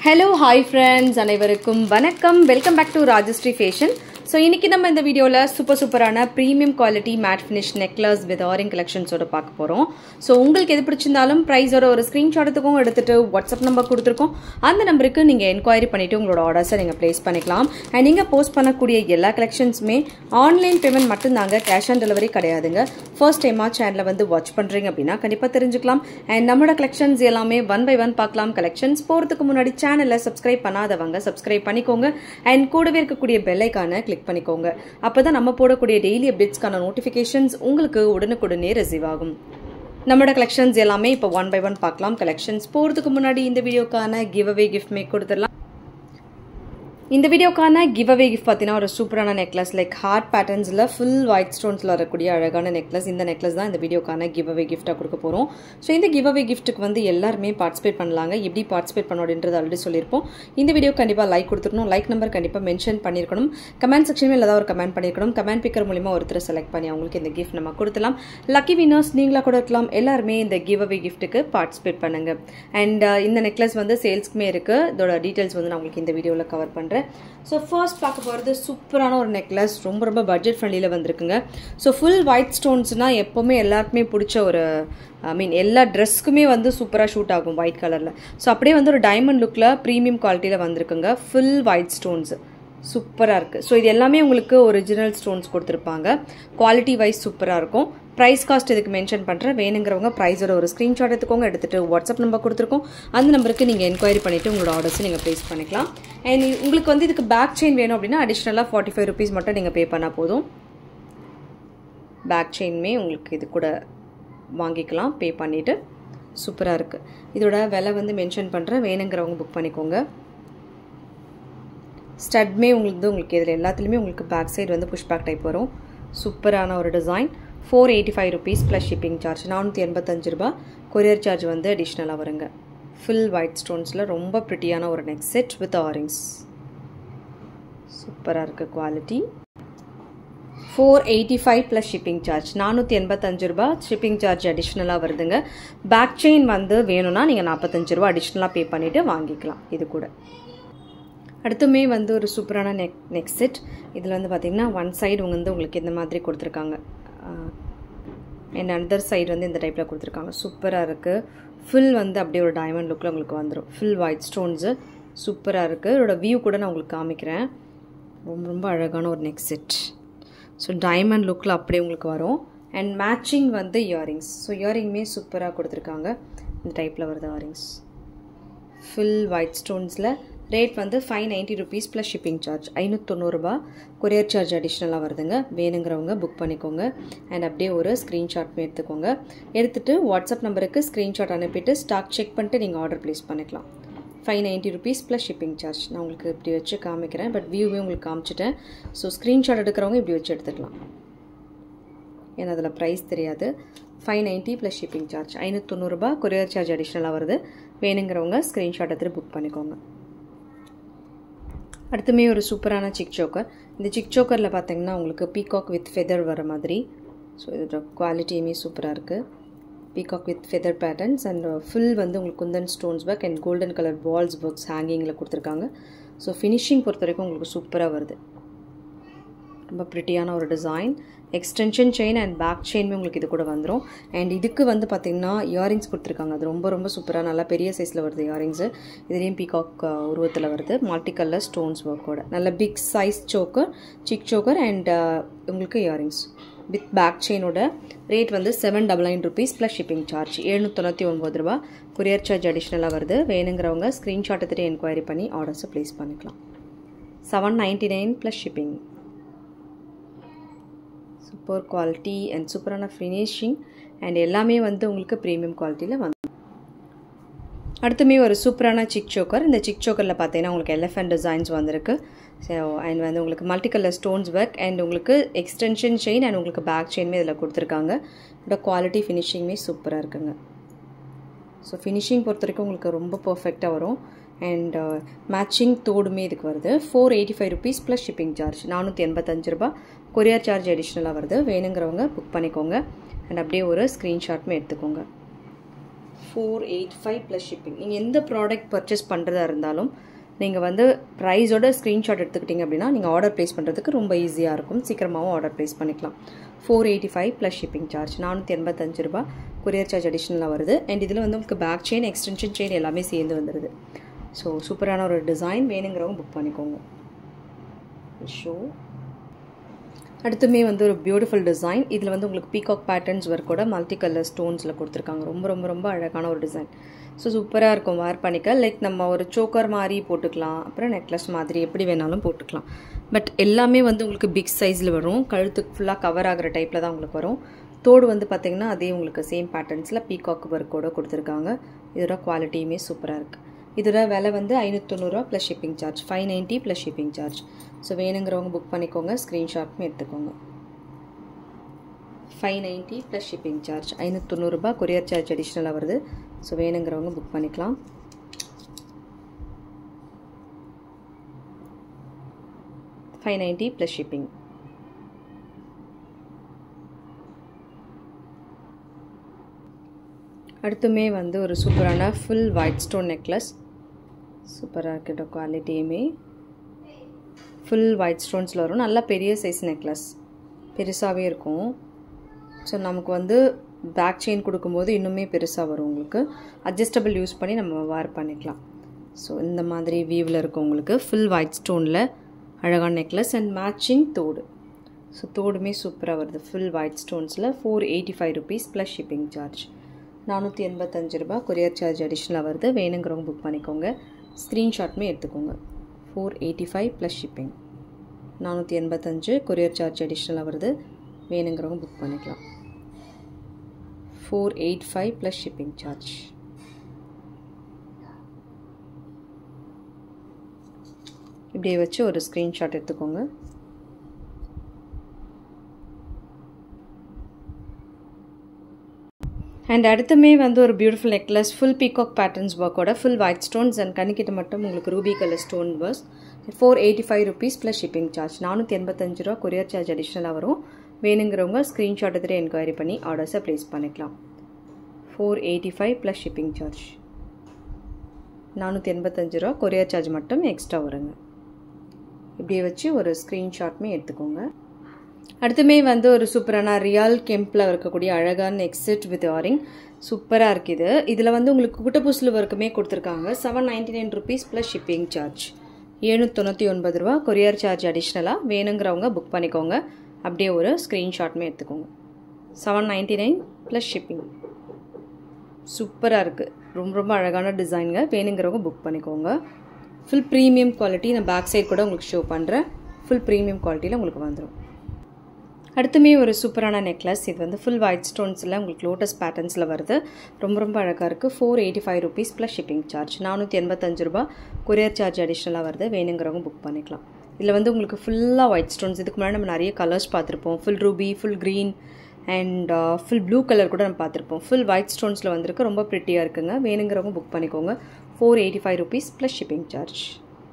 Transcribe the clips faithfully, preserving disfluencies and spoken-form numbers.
Hello, hi friends, அனைவருக்கும் வணக்கம். Welcome back to Rajastri Fashion. So, இன்னைக்கு நம்ம இந்த வீடியோல சூப்பர் சூப்பரான premium quality matte finish necklace with earring கலெக்ஷன்ஸோட பார்க்க போறோம். ஸோ உங்களுக்கு எது பிடிச்சிருந்தாலும் ப்ரைஸோட ஒரு ஸ்க்ரீன்ஷாட் எடுத்துக்கோங்க, எடுத்துட்டு வாட்ஸ்அப் நம்பர் கொடுத்துருக்கோம். அந்த நம்பருக்கு நீங்கள் என்கொயரி பண்ணிட்டு உங்களோட ஆர்டர்ஸை நீங்கள் பிளேஸ் பண்ணிக்கலாம். அண்ட் நீங்கள் போஸ்ட் பண்ணக்கூடிய எல்லா கலெக்ஷன்ஸுமே ஆன்லைன் பேமெண்ட் மட்டும்தாங்க, கேஷ் ஆன் டெலிவரி கிடையாதுங்க. ஃபர்ஸ்ட் டைமா சேனலை வந்து வாட்ச் பண்ணுறீங்க அப்படின்னா கண்டிப்பாக தெரிஞ்சுக்கலாம். அண்ட் நம்மளோட கலெக்ஷன்ஸ் எல்லாமே ஒன் பை ஒன் பார்க்கலாம். கலெக்ஷன்ஸ் போகிறதுக்கு முன்னாடி சேனலை சப்ஸ்கிரைப் பண்ணாதவங்க சப்ஸ்கிரைப் பண்ணிக்கோங்க. அண்ட் கூடவே இருக்கக்கூடிய பெல் ஐகானை கிளிக் பண்ணிக்கோங்க. அப்பதான் நம்ம போடக்கூடிய டெய்லி அப்டேட்ஸ்க்கான நோட்டிஃபிகேஷன்ஸ் உங்களுக்கு உடனுக்குடனே ரிசீவ் ஆகும். நம்மளோட கலெக்ஷன்ஸ் எல்லாமே இப்போ ஒன் பை ஒன் பார்க்கலாம். கலெக்ஷன்ஸ் போகிறதுக்கு முன்னாடி இந்த வீடியோக்கான கிவ் அவே கிஃப்ட் மேக் கொடுத்துடலாம். இந்த வீடியோக்கான கிவ் அவே கிஃப்ட் பார்த்தீங்கன்னா ஒரு சூப்பரான நெக்லஸ், லைக் ஹார்ட் பேட்டர்ன்ஸில் ஃபுல் ஒயிட் ஸ்டோன்ஸில் வரக்கூடிய அழகான நெக்லஸ். இந்த நெக்லஸ் தான் இந்த வீடியோக்கான கிவ் அவே கிஃப்ட்டாக கொடுக்க போகிறோம். ஸோ இந்த கிவ் அவே கிஃப்ட்டுக்கு வந்து எல்லாருமே பார்ட்டிசிபேட் பண்ணலாங்க. எப்படி பார்ட்டிசிபேட் பண்ணணும் அப்படின்றது ஆல்ரெடி சொல்லியிருப்போம். இந்த வீடியோ கண்டிப்பாக லைக் கொடுத்துருக்கணும், லைக் நம்பர் கண்டிப்பாக மென்ஷன் பண்ணியிருக்கணும், கமெண்ட் செக்ஷனில் ஏதாவது ஒரு கமெண்ட் பண்ணியிருக்கணும். கமெண்ட் பிக்கர் மூலிமா ஒருத்தர் செலக்ட் பண்ணி அவங்களுக்கு இந்த கிஃப்ட் நம்ம கொடுத்துலாம். லக்கி வினர்ஸ் நீங்களாக கூட இருக்கலாம். எல்லாருமே இந்த கிவ் அவே கிஃப்ட்டுக்கு பார்ட்டிசிபேட் பண்ணுங்க. அண்ட் இந்த நெக்லஸ் வந்து சேல்ஸ்க்குமே இருக்குது. இதோட டீட்டெயில்ஸ் வந்து நான் உங்களுக்கு இந்த வீடியோவில் கவர் பண்ணுறேன். ஸோ ஃபர்ஸ்ட் பார்க்க போகிறது சூப்பரான ஒரு நெக்லஸ், ரொம்ப ரொம்ப பட்ஜெட் ஃப்ரெண்ட்லியில் வந்திருக்குங்க. ஸோ ஃபுல் ஒயிட் ஸ்டோன்ஸ்னால் எப்போவுமே எல்லாருக்குமே பிடிச்ச ஒரு ஐ மீன் எல்லா ட்ரெஸ்க்குமே வந்து சூப்பராக ஷூட் ஆகும் ஒயிட் கலரில். ஸோ அப்படியே வந்து ஒரு டைமண்ட் லுக்கில் ப்ரீமியம் குவாலிட்டியில் வந்திருக்குங்க. ஃபுல் ஒயிட் ஸ்டோன்ஸ் சூப்பராக இருக்குது. ஸோ இது எல்லாமே உங்களுக்கு ஒரிஜினல் ஸ்டோன்ஸ் கொடுத்துருப்பாங்க. குவாலிட்டி வைஸ் சூப்பராக இருக்கும். ப்ரைஸ் காஸ்ட் இதுக்கு மென்ஷன் பண்ணுறேன். வேணுங்கிறவங்க ப்ரைஸோட ஒரு ஸ்க்ரீன்ஷாட் எடுத்துக்கோங்க, எடுத்துகிட்டு வாட்ஸ்அப் நம்பர் கொடுத்துருக்கோம். அந்த நம்பருக்கு நீங்கள் என்கொயரி பண்ணிவிட்டு உங்களோட ஆர்டர்ஸை நீங்கள் ப்ளேஸ் பண்ணிக்கலாம். அண்ட் உங்களுக்கு வந்து இதுக்கு பேக் செயின் வேணும் அப்படின்னா அடிஷ்னலாக ஃபார்ட்டி ஃபைவ் ருபீஸ் மட்டும் நீங்கள் பே பண்ணால் போதும். பேக் செயின்மே உங்களுக்கு இது கூட வாங்கிக்கலாம் பே பண்ணிவிட்டு. சூப்பராக இருக்குது. இதோட விலை வந்து மென்ஷன் பண்ணுறேன், வேணுங்கிறவங்க புக் பண்ணிக்கோங்க. ஸ்டட்மே உங்களுக்கு உங்களுக்கு இதில் எல்லாத்துலேயுமே உங்களுக்கு பேக் சைடு வந்து புஷ் பேக் டைப் வரும். சூப்பரான ஒரு design. Four eighty five rupees plus shipping charge, நானூற்றி எண்பத்தஞ்சு ரூபா. கொரியர் சார்ஜ் வந்து அடிஷ்னலாக வருங்க. ஃபுல் ஒயிட் ஸ்டோன்ஸில் ரொம்ப ப்ரிட்டியான ஒரு நெக் செட் வித் ஆரிங்ஸ். சூப்பராக இருக்குது quality. Four eighty five plus shipping charge, நானூற்றி எண்பத்தஞ்சு ரூபா. ஷிப்பிங் சார்ஜ் அடிஷ்னலாக வருதுங்க. பேக் செயின் வந்து வேணும்னா நீங்கள் நாற்பத்தஞ்சு ரூபா அடிஷ்னலாக பே பண்ணிவிட்டு வாங்கிக்கலாம். இது கூட அடுத்துமே வந்து ஒரு சூப்பரான நெக் நெக் செட். இதில் வந்து பார்த்திங்கன்னா ஒன் சைடு வந்து உங்களுக்கு இந்த மாதிரி கொடுத்துருக்காங்க, அண்ட் அனதர் சைடு வந்து இந்த டைப்பில் கொடுத்துருக்காங்க. சூப்பராக இருக்குது. ஃபுல் வந்து அப்படியே ஒரு டைமண்ட் லுக்கில் உங்களுக்கு வந்துடும். ஃபுல் ஒயிட் ஸ்டோன்ஸு சூப்பராக இருக்குது. இதோட வியூ கூட நான் உங்களுக்கு காமிக்கிறேன். ரொம்ப ரொம்ப அழகான ஒரு நெக் செட். ஸோ டைமண்ட் லுக்கில் அப்படியே உங்களுக்கு வரும். அண்ட் மேட்சிங் வந்து இயரிங்ஸ். ஸோ இயரிங்குமே சூப்பராக கொடுத்துருக்காங்க. இந்த டைப்பில் வருது இயரிங்ஸ். ஃபுல் ஒயிட் ஸ்டோன்ஸில் ரேட் வந்து five ninety rupees plus shipping charge, ஐநூற்றி தொண்ணூறுரூபா. கொரியர் சார்ஜ் அடிஷ்னலாக வருதுங்க. வேணுங்கிறவங்க புக் பண்ணிக்கோங்க. அண்ட் அப்படியே ஒரு ஸ்க்ரீன்ஷாட்மே எடுத்துக்கோங்க. எடுத்துகிட்டு வாட்ஸ்அப் நம்பருக்கு ஸ்க்ரீன்ஷாட் அனுப்பிட்டு ஸ்டாக் செக் பண்ணிட்டு நீங்கள் ஆர்டர் ப்ளேஸ் பண்ணிக்கலாம். Five ninety rupees plus shipping charge. நான் உங்களுக்கு இப்படி வச்சு காமிக்கிறேன், பட் வியூவே உங்களுக்கு காமிச்சிட்டேன். ஸோ ஸ்க்ரீன்ஷாட் எடுக்கிறவங்க இப்படி வச்சு எடுத்துக்கலாம், ஏன்னா அதில் ப்ரைஸ் தெரியாது. Five ninety plus shipping charge, ஐநூற்றி தொண்ணூறுரூபா. கொரியர் சார்ஜ் அடிஷ்னலாக வருது. வேணுங்கிறவங்க ஸ்க்ரீன்ஷாட் எடுத்துகிட்டு புக் பண்ணிக்கோங்க. அடுத்துமே ஒரு சூப்பரான சிக் சோக்கர். இந்த சிக் சோக்கரில் பார்த்தீங்கன்னா உங்களுக்கு பீகாக் வித் ஃபெதர் வர மாதிரி. ஸோ இதோட குவாலிட்டியுமே சூப்பராக இருக்குது. Peacock with feather patterns and full வந்து உங்களுக்கு kundan stones work and golden colour balls works ஹேங்கிங்கில் கொடுத்துருக்காங்க. ஸோ ஃபினிஷிங் பொறுத்த வரைக்கும் உங்களுக்கு சூப்பராக வருது. ரொம்ப ப்ரிட்டியான ஒரு design. Extension chain and back செயினுமே உங்களுக்கு இது கூட வந்துடும். அண்ட் இதுக்கு வந்து பார்த்திங்கன்னா இயரிங்ஸ் கொடுத்துருக்காங்க. அது ரொம்ப ரொம்ப சூப்பராக நல்லா பெரிய சைஸில் வருது இயரிங்ஸு. இதுலேயும் பீகாக் உருவத்தில் வருது. மல்டி கலர் ஸ்டோன்ஸ் ஒர்க்கோட நல்ல big size choker, chic choker and உங்களுக்கு இயரிங்ஸ் வித் பேக் செயினோட. ரேட் வந்து seven double nine rupees plus shipping charge, எழுநூற்றி தொண்ணூற்றி ஒம்பது ரூபா. கொரியர் சார்ஜ் அடிஷ்னலாக வருது. வேணுங்கிறவங்க ஸ்க்ரீன்ஷாட் எடுத்துகிட்டு என்கொயரி பண்ணி ஆர்டர்ஸை ப்ளேஸ் பண்ணிக்கலாம். Seven ninety nine plus shipping. Super quality and சூப்பரான ஃபினிஷிங் அண்ட் எல்லாமே வந்து உங்களுக்கு ப்ரீமியம் குவாலிட்டியில் வந்து. அடுத்துமே ஒரு சூப்பரான சிக் சோக்கர். இந்த சிக் சோக்கரில் பார்த்தீங்கன்னா உங்களுக்கு எலிஃபென்ட் டிசைன்ஸ் வந்திருக்கு. ஸோ அண்ட் வந்து உங்களுக்கு multi colour stones work and உங்களுக்கு எக்ஸ்டென்ஷன் செயின் அண்ட் உங்களுக்கு பேக் செயின்மே இதில் கொடுத்துருக்காங்க. இதோட குவாலிட்டி ஃபினிஷிங்குமே சூப்பராக இருக்குங்க. ஸோ ஃபினிஷிங் பொறுத்த வரைக்கும் உங்களுக்கு ரொம்ப பர்ஃபெக்டாக வரும். அண்ட் மேட்சிங் தோடுமே இதுக்கு வருது. Four eighty five rupees plus shipping charge, நானூற்றி எண்பத்தஞ்சு ரூபா. கொரியர் சார்ஜ் அடிஷ்னலாக வருது. வேணுங்கிறவங்க புக் பண்ணிக்கோங்க. அண்ட் அப்படியே ஒரு ஸ்க்ரீன்ஷாட்மே எடுத்துக்கோங்க. Four eight five plus shipping. நீங்கள் எந்த ப்ராடக்ட் பர்ச்சேஸ் பண்ணுறதா இருந்தாலும் நீங்கள் வந்து ப்ரைஸோட ஸ்க்ரீன்ஷாட் எடுத்துக்கிட்டிங்க அப்படின்னா நீங்கள் ஆர்டர் ப்ளேஸ் பண்ணுறதுக்கு ரொம்ப ஈஸியாக இருக்கும். சீக்கிரமாகவும் ஆர்டர் ப்ளேஸ் பண்ணிக்கலாம். Four eighty five plus shipping charge, நானூற்றி எண்பத்தஞ்சு ரூபா கொரியர் சார்ஜ் அடிஷ்னலாக வருது. அண்ட் இதில் வந்து உங்களுக்கு பேக் செயின், எக்ஸ்டென்ஷன் செயின் எல்லாமே சேர்ந்து வந்துடுது. ஸோ சூப்பரான ஒரு டிசைன், வேணுங்கிறவங்க புக் பண்ணிக்கோங்க. ஷோ அடுத்துமே வந்து ஒரு பியூட்டிஃபுல் டிசைன். இதில் வந்து உங்களுக்கு பீகாக் பேட்டர்ன்ஸ் ஒர்க்கோட மல்டி கலர் ஸ்டோன்ஸில் கொடுத்துருக்காங்க. ரொம்ப ரொம்ப ரொம்ப அழகான ஒரு டிசைன். ஸோ சூப்பராக இருக்கும், வேர் பண்ணிக்க. லைக் நம்ம ஒரு சோக்கர் மாதிரி போட்டுக்கலாம், அப்புறம் நெக்லஸ் மாதிரி எப்படி வேணாலும் போட்டுக்கலாம். பட் எல்லாமே வந்து உங்களுக்கு பிக் சைஸில் வரும். கழுத்துக்கு ஃபுல்லாக கவர் ஆகிற டைப்பில் தான் உங்களுக்கு வரும். தோடு வந்து பார்த்திங்கன்னா அதே உங்களுக்கு சேம் பேட்டர்ன்ஸில் பீகாக் ஒர்க்கோட கொடுத்துருக்காங்க. இதோட குவாலிட்டியுமே சூப்பராக இருக்குது. இதோட விலை வந்து ஐநூற்றி தொண்ணூறுரூவா plus shipping charge, five ninety plus shipping charge. So வேணுங்கிறவங்க புக் பண்ணிக்கோங்க, ஸ்க்ரீன்ஷாட்டும் எடுத்துக்கோங்க. Five ninety plus shipping charge, ஐநூற்றி தொண்ணூறுரூபா கொரியர் சார்ஜ் அடிஷ்னலாக வருது. ஸோ வேணுங்கிறவங்க புக் பண்ணிக்கலாம். Five ninety plus shipping. அடுத்துமே வந்து ஒரு சூப்பரான ஃபுல் ஒயிட் ஸ்டோன் நெக்லஸ். சூப்பராக இருக்கிற குவாலிட்டியுமே ஃபுல் ஒயிட் ஸ்டோன்ஸில் வரும். நல்லா பெரிய சைஸ் நெக்லஸ், பெருசாகவே இருக்கும். ஸோ நமக்கு வந்து பேக் செயின் கொடுக்கும்போது இன்னுமே பெருசாக வரும். உங்களுக்கு அட்ஜஸ்டபிள் யூஸ் பண்ணி நம்ம வேர் பண்ணிக்கலாம். ஸோ இந்த மாதிரி வியூவில் இருக்கும் உங்களுக்கு ஃபுல் ஒயிட் ஸ்டோனில் அழகான நெக்லஸ் அண்ட் மேட்சிங் தோடு. ஸோ தோடுமே சூப்பராக வருது ஃபுல் ஒயிட் ஸ்டோன்ஸில். Four eighty five rupees plus shipping charge, நானூற்றி எண்பத்தஞ்சு ரூபா கொரியர் சார்ஜ் அடிஷ்னலாக வருது. வேணுங்கிறவங்க புக் பண்ணிக்கோங்க, ஸ்க்ரீன்ஷாட்டுமே எடுத்துக்கோங்க. Four eighty five plus shipping, நானூற்றி எண்பத்தஞ்சு கொரியர் சார்ஜ் அடிஷ்னலாக வருது. வேணுங்கிறவங்க புக் பண்ணிக்கலாம். Four eight five plus shipping charge. இப்படியே வச்சு ஒரு ஸ்க்ரீன்ஷாட் எடுத்துக்கோங்க. அண்ட் அடுத்துமே வந்து ஒரு beautiful necklace full peacock patterns ஒர்க்கோட ஃபுல் ஒயிட் ஸ்டோன்ஸ் அண்ட் கண்ணிக்கிட்ட மட்டும் உங்களுக்கு ruby colour stone works. Four eighty five rupees plus shipping charge, நானூற்றி எண்பத்தஞ்சு ரூபா கொரியர் சார்ஜ் அடிஷ்னலாக வரும். வேணுங்கிறவங்க ஸ்க்ரீன்ஷாட் எடுத்துகிட்டு என்கொயரி பண்ணி ஆர்டர்ஸை ப்ளேஸ் பண்ணிக்கலாம். Four eighty five plus shipping charge, நானூற்றி எண்பத்தஞ்சு ரூபா கொரியர் சார்ஜ் மட்டும் எக்ஸ்ட்ரா வருங்க. இப்படியே வச்சு ஒரு ஸ்க்ரீன்ஷாட்டுமே எடுத்துக்கோங்க. அடுத்துமே வந்து ஒரு சூப்பரான ரியல் கெம்பில் இருக்கக்கூடிய அழகான நெக்ஸெட் வித் ஆரிங் சூப்பராக இருக்குது. இதில் வந்து உங்களுக்கு குட்டப்பூசில் ஒர்க்குமே கொடுத்துருக்காங்க. Seven ninety nine rupees plus shipping charge, எழுநூற்றி தொண்ணூற்றி ஒன்பது ரூபா கொரியர் சார்ஜ் அடிஷ்னலாக. வேணுங்கிறவங்க புக் பண்ணிக்கோங்க. அப்படியே ஒரு ஸ்க்ரீன்ஷாட்டுமே எடுத்துக்கோங்க. Seven ninety nine plus shipping. சூப்பராக இருக்குது, ரொம்ப ரொம்ப அழகான டிசைனுங்க. வேணுங்கிறவங்க புக் பண்ணிக்கோங்க. Full premium quality. நான் பேக் சைட் கூட உங்களுக்கு ஷோ பண்ணுறேன். ஃபுல் ப்ரீமியம் குவாலிட்டியில் உங்களுக்கு வந்துடும். அடுத்துமே ஒரு சூப்பரான நெக்லஸ். இது வந்து ஃபுல் ஒயிட் ஸ்டோன்ஸில் உங்களுக்கு லோட்டஸ் பேட்டர்ன்ஸில் வருது. ரொம்ப ரொம்ப அழகாக இருக்குது. Four eighty five rupees plus shipping charge, நானூற்றி எண்பத்தஞ்சு ரூபா கொரியர் சார்ஜ் அடிஷ்னலாக வருது. வேணுங்கிறவங்க புக் பண்ணிக்கலாம். இதில் வந்து உங்களுக்கு ஃபுல்லாக ஒயிட் ஸ்டோன்ஸ். இதுக்கு முன்னாடி நம்ம நிறைய கலர்ஸ் பார்த்துருப்போம். Full ruby, full green and full blue colour கூட நம்ம பார்த்துருப்போம். ஃபுல் ஒயிட் ஸ்டோன்ஸில் வந்துருக்கு, ரொம்ப ப்ரிட்டியாக இருக்குங்க. வேணுங்கிறவங்க புக் பண்ணிக்கோங்க. Four eighty five rupees plus shipping charge.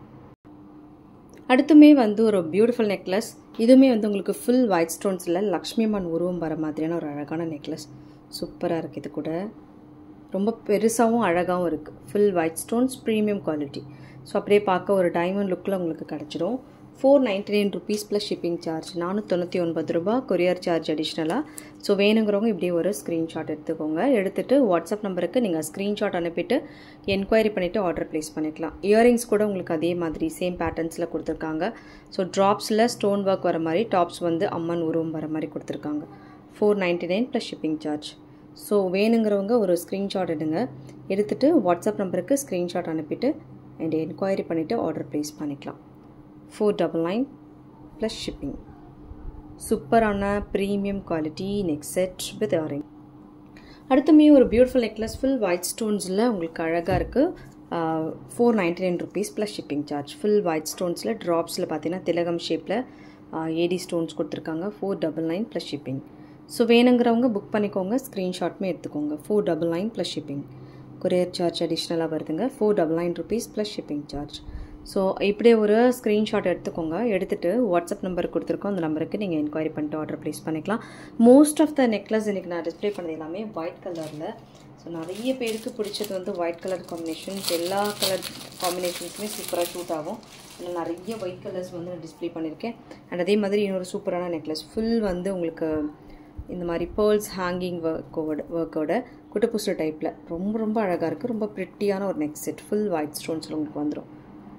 அடுத்துமே வந்து ஒரு பியூட்டிஃபுல் நெக்லஸ். இதுவுமே வந்து உங்களுக்கு ஃபுல் ஒயிட் ஸ்டோன்ஸில் லக்ஷ்மி அம்மன் உருவம் வர மாதிரியான ஒரு அழகான நெக்லஸ். சூப்பராக இருக்குது. இது கூட ரொம்ப பெருசாகவும் அழகாகவும் இருக்குது. Full white stones, premium quality. So அப்படியே பார்க்க ஒரு டைமண்ட் லுக்கில் உங்களுக்கு கிடச்சிடும். Four ninety nine rupees plus shipping charge, நானூற்றி தொண்ணூற்றி ஒன்பது ரூபா கொரியர் சார்ஜ் அடிஷ்னலாக. ஸோ வேணுங்கிறவங்க இப்படியே ஒரு ஸ்க்ரீன்ஷாட் எடுத்துக்கோங்க. எடுத்துகிட்டு வாட்ஸ்அப் நம்பருக்கு நீங்கள் ஸ்க்ரீன்ஷாட் அனுப்பிட்டு என்கொயரி பண்ணிவிட்டு ஆர்டர் ப்ளேஸ் பண்ணிக்கலாம். இயரிங்ஸ் கூட உங்களுக்கு அதே மாதிரி சேம் பேட்டர்ன்ஸில் கொடுத்துருக்காங்க. ஸோ ட்ராப்ஸில் ஸ்டோன் ஒர்க் வர மாதிரி, டாப்ஸ் வந்து அம்மன் உருவம் வர மாதிரி கொடுத்துருக்காங்க. Four ninety nine plus shipping charge. So வேணுங்கிறவங்க ஒரு ஸ்க்ரீன்ஷாட் எடுங்க. எடுத்துகிட்டு வாட்ஸ்அப் நம்பருக்கு ஸ்க்ரீன்ஷாட் அனுப்பிட்டு அண்ட் என்கொயரி பண்ணிவிட்டு ஆர்டர் ப்ளேஸ் பண்ணிக்கலாம். Four double nine plus shipping. சூப்பரான premium quality neck set with earring. அடுத்துமே ஒரு பியூட்டிஃபுல் நெக்லஸ் ஃபுல் ஒயிட் ஸ்டோன்ஸில் உங்களுக்கு அழகாக இருக்குது. Four ninety nine rupees plus shipping charge. Full white ஸ்டோன்ஸில் ட்ராப்ஸில் பார்த்தீங்கன்னா திலகம் ஷேப்பில் ஏடி ஸ்டோன்ஸ் கொடுத்துருக்காங்க. Four double nine plus shipping. So வேணுங்கிறவங்க புக் பண்ணிக்கோங்க, ஸ்க்ரீன்ஷாட்டுமே எடுத்துக்கோங்க. Four double nine plus shipping. Courier charge அடிஷ்னலாக வருதுங்க. Four double nine rupees plus shipping charge. So இப்படியே ஒரு ஸ்க்ரீன்ஷாட் எடுத்துக்கோங்க. எடுத்துகிட்டு வாட்ஸ்அப் நம்பருக்கு கொடுத்துருக்கோம். அந்த நம்பருக்கு நீங்கள் என்கொயரி பண்ணிட்டு ஆர்டர் ப்ளேஸ் பண்ணிக்கலாம். மோஸ்ட் ஆஃப் த நெக்லஸ் இன்றைக்கி நான் டிஸ்பிளே பண்ணது எல்லாமே ஒயிட் கலரில். ஸோ நிறைய பேருக்கு பிடிச்சது வந்து ஒயிட் கலர் காம்பினேஷன்ஸ். எல்லா கலர் காம்பினேஷன்ஸுமே சூப்பராக ஷூட் ஆகும். இதில் நிறைய ஒயிட் கலர்ஸ் வந்து நான் டிஸ்பிளே பண்ணியிருக்கேன். அண்ட் அதே மாதிரி இன்னொரு சூப்பரான நெக்லஸ் ஃபுல் வந்து உங்களுக்கு இந்த மாதிரி பேர்ல்ஸ் ஹேங்கிங் ஒர்க்கோட ஒர்க்கோட குட்டப்பூசு டைப்பில் ரொம்ப ரொம்ப அழகாக இருக்குது. ரொம்ப ப்ரிட்டியான ஒரு நெக் செட் ஃபுல் ஒயிட் ஸ்டோன்ஸில் உங்களுக்கு வந்துடும்.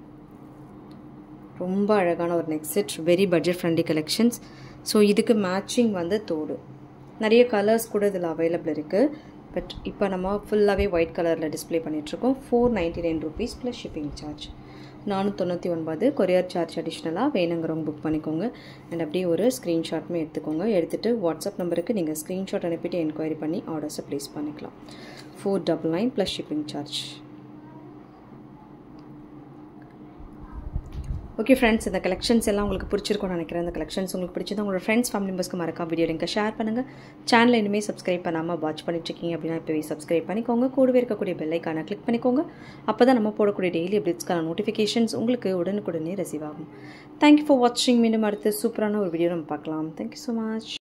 ரொம்ப அழகான ஒரு neck set, very budget friendly collections. So இதுக்கு மேட்சிங் வந்து தோடு. நிறைய கலர்ஸ் கூட இதில் அவைலபிள் இருக்குது. பட் இப்போ நம்ம ஃபுல்லாகவே ஒயிட் கலரில் டிஸ்பிளே பண்ணிகிட்ருக்கோம். Four ninety nine rupees plus shipping charge. நானூற்றி தொண்ணூற்றி ஒன்பது கொரியர் சார்ஜ் அடிஷ்னலாக வேணுங்கிறவங்க புக் பண்ணிக்கோங்க. அண்ட் அப்படியே ஒரு ஸ்க்ரீன்ஷாட்டுமே எடுத்துக்கோங்க. எடுத்துகிட்டு வாட்ஸ்அப் நம்பருக்கு நீங்கள் ஸ்க்ரீன்ஷாட் அனுப்பிட்டு என்கொயரி பண்ணி ஆர்டர்ஸை ப்ளேஸ் பண்ணிக்கலாம். Four double nine plus shipping charge. Okay friends, இந்த கலெக்ஷன்ஸ் எல்லாம் உங்களுக்கு பிடிச்சிருக்கும்னு நினைக்கிறேன். இந்த கலெக்ஷன்ஸ் உங்களுக்கு பிடிச்சது உங்களோட ஃப்ரெண்ட்ஸ் ஃபேமிலி மெம்பர்ஸ்க்கு மறக்காம வீடியோ லிங்கை ஷேர் பண்ணுங்கள். சேனலை இனிமேல் சப்ஸ்கிரைப் பண்ணாமல் வாட்ச் பண்ணிட்டுருக்கீங்க அப்படின்னா இப்போவே சப்ஸ்கிரைப் பண்ணிக்கோங்க. கூடவே இருக்கக்கூடிய பெல் ஐக்கானை கிளிக் பண்ணிக்கோங்க. அப்போ தான் நம்ம போடக்கூடிய டெய்லி அப்டேட்ஸ்க்கான நோட்டிஃபிகேஷன்ஸ் உங்களுக்கு உடனுக்குடனே ரிசீவ் ஆகும். தேங்க்யூ ஃபார் வாட்சிங். மீண்டும் அடுத்து சூப்பரான ஒரு வீடியோ நம்ம பார்க்கலாம். Thank you so much.